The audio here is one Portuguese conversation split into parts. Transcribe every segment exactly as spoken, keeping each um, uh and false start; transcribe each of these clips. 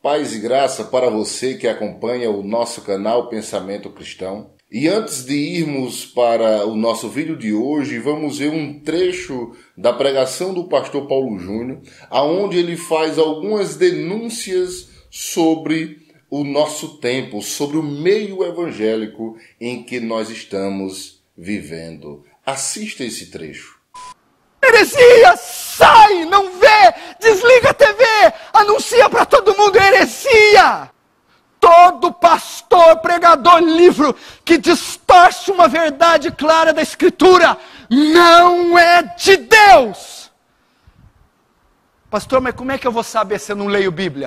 Paz e graça para você que acompanha o nosso canal Pensamento Cristão. E antes de irmos para o nosso vídeo de hoje, vamos ver um trecho da pregação do pastor Paulo Júnior, aonde ele faz algumas denúncias sobre o nosso tempo, sobre o meio evangélico em que nós estamos vivendo. Assista esse trecho. Heresia, sai, não vê, desliga a T V, anuncia para todo mundo heresia. Todo pastor, pregador, livro que distorce uma verdade clara da Escritura não é de Deus. Pastor, mas como é que eu vou saber se eu não leio Bíblia?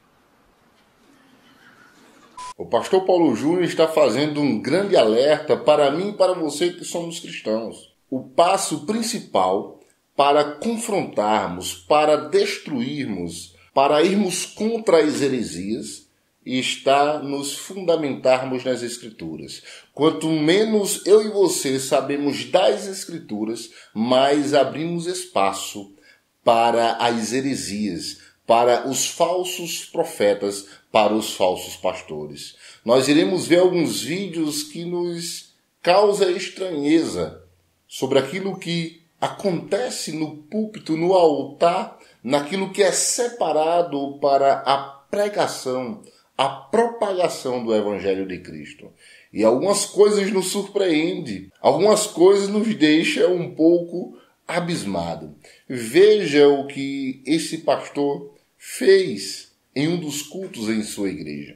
O pastor Paulo Júnior está fazendo um grande alerta para mim e para você que somos cristãos. O passo principal para confrontarmos, para destruirmos, para irmos contra as heresias, está nos fundamentarmos nas Escrituras. Quanto menos eu e você sabemos das Escrituras, mais abrimos espaço para as heresias, para os falsos profetas, para os falsos pastores. Nós iremos ver alguns vídeos que nos causam estranheza sobre aquilo que acontece no púlpito, no altar, naquilo que é separado para a pregação, a propagação do Evangelho de Cristo. E algumas coisas nos surpreendem, algumas coisas nos deixam um pouco abismados. Veja o que esse pastor fez em um dos cultos em sua igreja.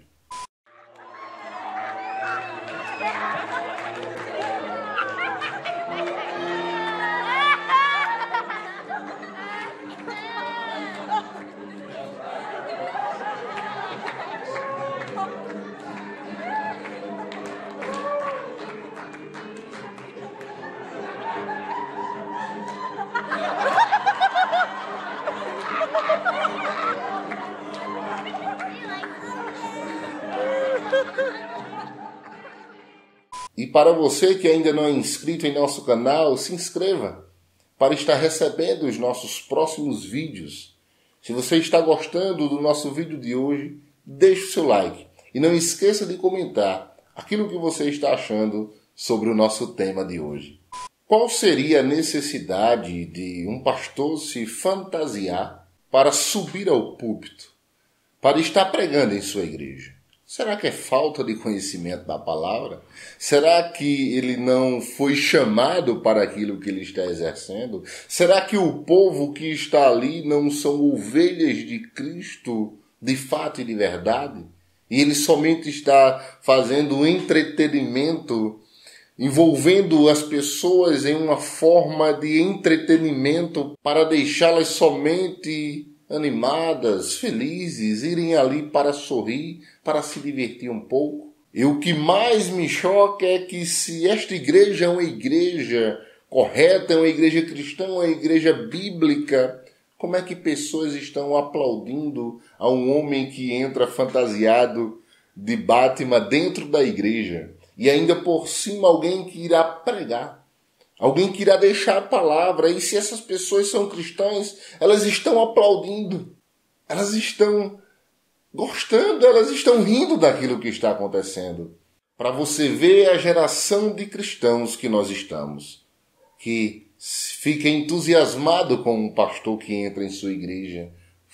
E para você que ainda não é inscrito em nosso canal, se inscreva para estar recebendo os nossos próximos vídeos. Se você está gostando do nosso vídeo de hoje, deixe o seu like. E não esqueça de comentar aquilo que você está achando sobre o nosso tema de hoje. Qual seria a necessidade de um pastor se fantasiar para subir ao púlpito, para estar pregando em sua igreja? Será que é falta de conhecimento da palavra? Será que ele não foi chamado para aquilo que ele está exercendo? Será que o povo que está ali não são ovelhas de Cristo de fato e de verdade? E ele somente está fazendo entretenimento, envolvendo as pessoas em uma forma de entretenimento para deixá-las somente animadas, felizes, irem ali para sorrir, para se divertir um pouco. E o que mais me choca é que se esta igreja é uma igreja correta, é uma igreja cristã, uma igreja bíblica, como é que pessoas estão aplaudindo a um homem que entra fantasiado de Batman dentro da igreja? E ainda por cima alguém que irá pregar, alguém que irá deixar a palavra. E se essas pessoas são cristãs, elas estão aplaudindo, elas estão gostando, elas estão rindo daquilo que está acontecendo. Para você ver a geração de cristãos que nós estamos, que fica entusiasmado com um pastor que entra em sua igreja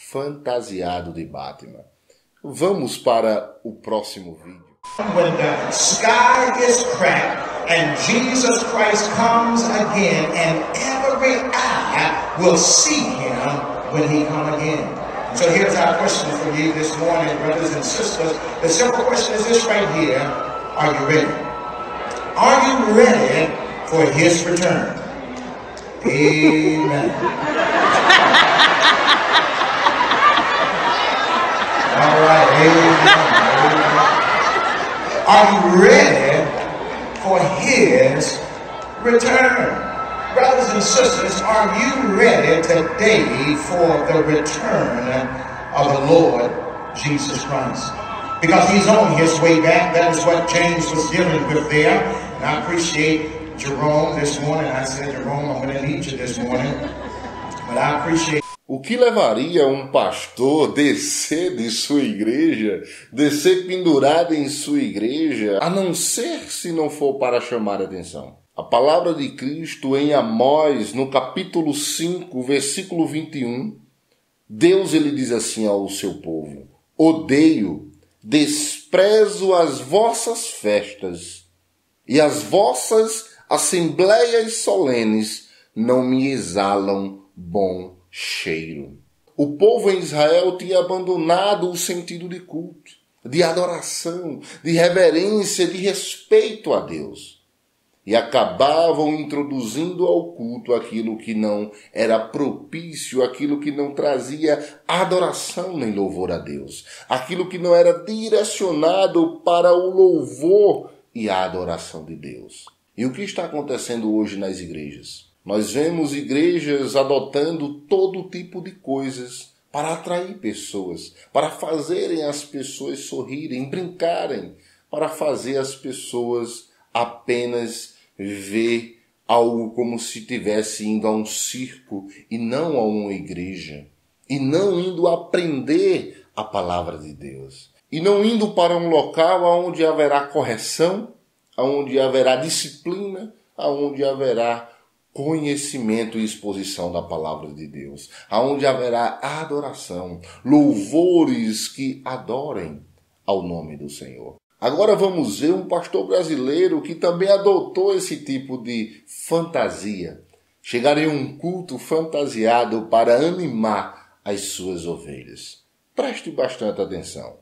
fantasiado de Batman. Vamos para o próximo vídeo. When the sky is cracked and Jesus Christ comes again, and every eye will see him when he comes again. So here's our question for you this morning, brothers and sisters. The simple question is this right here. Are you ready? Are you ready for his return? Amen. All right, amen. Are you ready for his return? Brothers and sisters, are you ready today for the return of the Lord Jesus Christ? Because he's on his way back. That is what James was dealing with there. And I appreciate Jerome this morning. I said, Jerome, I'm going to need you this morning. But I appreciate O que levaria um pastor descer de sua igreja, descer pendurado em sua igreja, a não ser se não for para chamar a atenção? A palavra de Cristo em Amós, no capítulo cinco, versículo vinte e um, Deus ele diz assim ao seu povo: odeio, desprezo as vossas festas, e as vossas assembleias solenes não me exalam bom cheiro. O povo em Israel tinha abandonado o sentido de culto, de adoração, de reverência, de respeito a Deus. E acabavam introduzindo ao culto aquilo que não era propício, aquilo que não trazia adoração nem louvor a Deus, aquilo que não era direcionado para o louvor e a adoração de Deus. E o que está acontecendo hoje nas igrejas? Nós vemos igrejas adotando todo tipo de coisas para atrair pessoas, para fazerem as pessoas sorrirem, brincarem, para fazer as pessoas apenas ver algo como se estivesse indo a um circo e não a uma igreja, e não indo aprender a palavra de Deus, e não indo para um local onde haverá correção, onde haverá disciplina, onde haverá conhecimento e exposição da palavra de Deus, aonde haverá adoração, louvores que adorem ao nome do Senhor. Agora vamos ver um pastor brasileiro que também adotou esse tipo de fantasia. Chegar em um culto fantasiado para animar as suas ovelhas. Preste bastante atenção.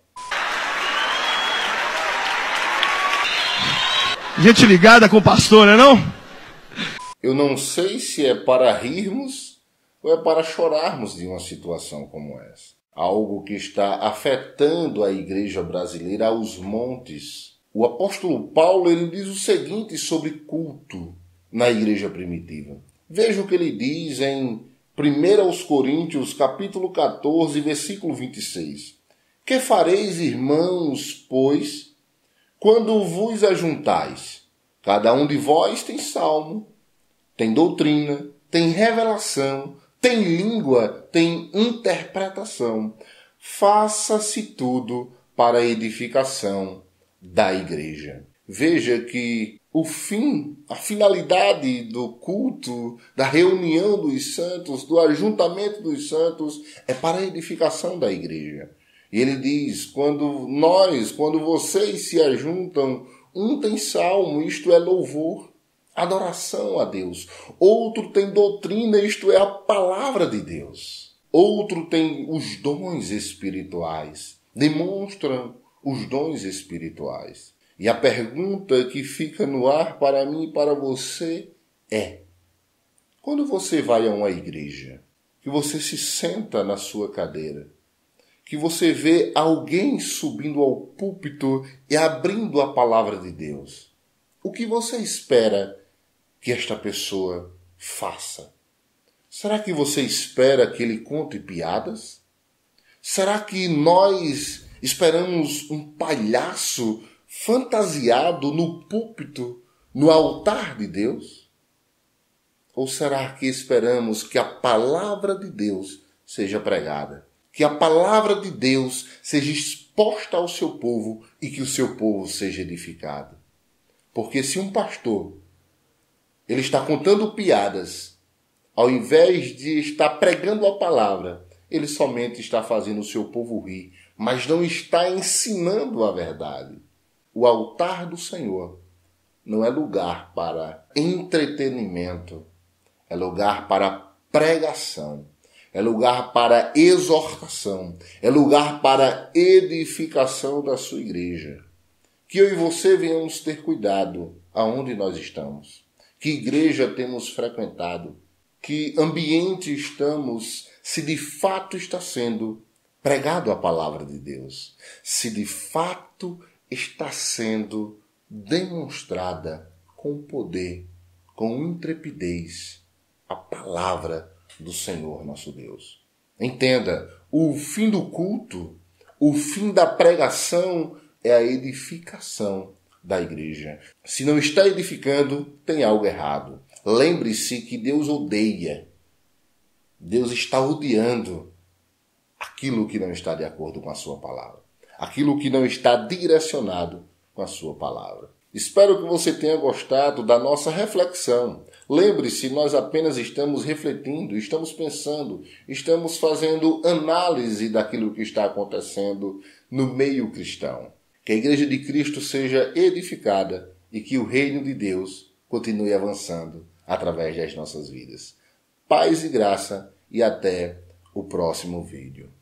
Gente ligada com o pastor, não é não? Eu não sei se é para rirmos ou é para chorarmos de uma situação como essa. Algo que está afetando a igreja brasileira aos montes. O apóstolo Paulo ele diz o seguinte sobre culto na igreja primitiva. Veja o que ele diz em primeira aos Coríntios, capítulo catorze, versículo vinte e seis. Que fareis, irmãos, pois, quando vos ajuntais? Cada um de vós tem salmo, tem doutrina, tem revelação, tem língua, tem interpretação. Faça-se tudo para a edificação da igreja. Veja que o fim, a finalidade do culto, da reunião dos santos, do ajuntamento dos santos, é para a edificação da igreja. E ele diz, quando nós, quando vocês se ajuntam, um tem salmo, isto é louvor, adoração a Deus. Outro tem doutrina, isto é a palavra de Deus. Outro tem os dons espirituais, demonstram os dons espirituais. E a pergunta que fica no ar para mim e para você é: quando você vai a uma igreja, que você se senta na sua cadeira, que você vê alguém subindo ao púlpito e abrindo a palavra de Deus, o que você espera que esta pessoa faça? Será que você espera que ele conte piadas? Será que nós esperamos um palhaço fantasiado no púlpito, no altar de Deus? Ou será que esperamos que a palavra de Deus seja pregada? Que a palavra de Deus seja exposta ao seu povo e que o seu povo seja edificado? Porque se um pastor ele está contando piadas, ao invés de estar pregando a palavra, ele somente está fazendo o seu povo rir, mas não está ensinando a verdade. O altar do Senhor não é lugar para entretenimento, é lugar para pregação, é lugar para exortação, é lugar para edificação da sua igreja. Que eu e você venhamos ter cuidado aonde nós estamos. Que igreja temos frequentado? Que ambiente estamos, se de fato está sendo pregado a palavra de Deus? Se de fato está sendo demonstrada com poder, com intrepidez, a palavra do Senhor nosso Deus. Entenda, o fim do culto, o fim da pregação é a edificação da igreja. Se não está edificando, tem algo errado. Lembre-se que Deus odeia Deus está odiando aquilo que não está de acordo com a sua palavra. Aquilo que não está direcionado com a sua palavra. Espero que você tenha gostado da nossa reflexão. Lembre-se, nós apenas estamos refletindo, estamos pensando, estamos fazendo análise daquilo que está acontecendo no meio cristão. Que a Igreja de Cristo seja edificada e que o reino de Deus continue avançando através das nossas vidas. Paz e graça e até o próximo vídeo.